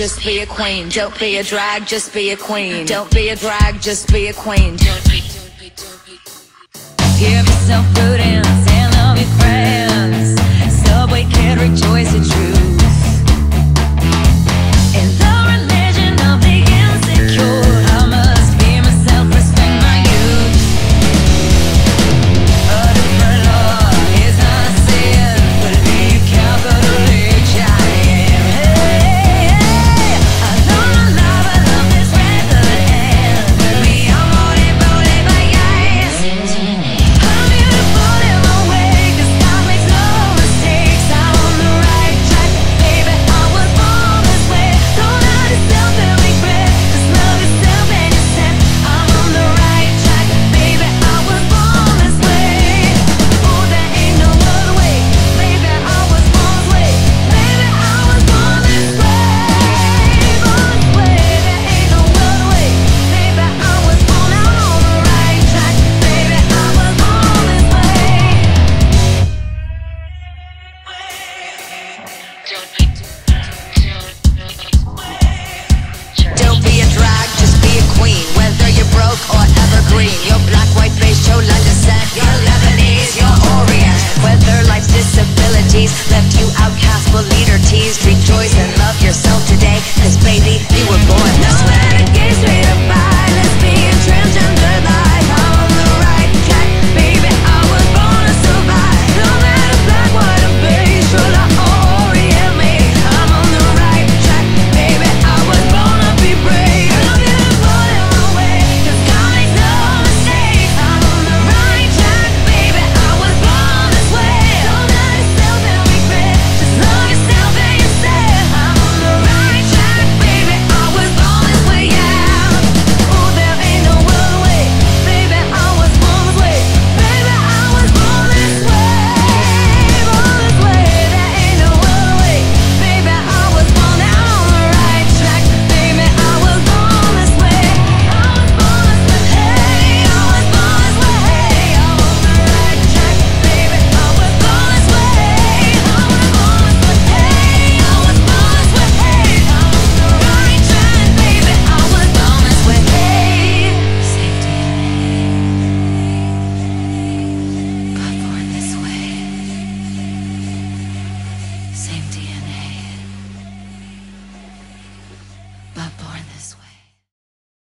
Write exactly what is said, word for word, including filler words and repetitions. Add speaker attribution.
Speaker 1: just be a queen. Don't be a drag, just be a queen. Don't be a drag, just be a queen. Don't be, don't be, don't be. Give yourself prudence and love your friends. Subway kid, rejoice in truth. In the religion of the insecure, I must be myself, respect my youth. A different law is not a sin, but be a capital H I M. Hey, hey, I love my love, I love this record hand. With me, I'm on it, rolling my eyes. I'm beautiful in my way, 'cause God makes no mistakes. I'm on the right track, baby, I was born this way. Don't hurt yourself and regret, just love yourself and you're set. I'm on the right track, baby, I was born this way. Oh, there ain't no other way, baby, I was born this way. Baby, I was born this way, born this way. There ain't no other way, baby, I was born. I'm on the right track, baby, I was born this way. Don't be a drag, just be a queen. Whether you're broke or evergreen, you're black, white, beige, chola descent, you're Lebanese, you're Orient. Whether life's disabilities left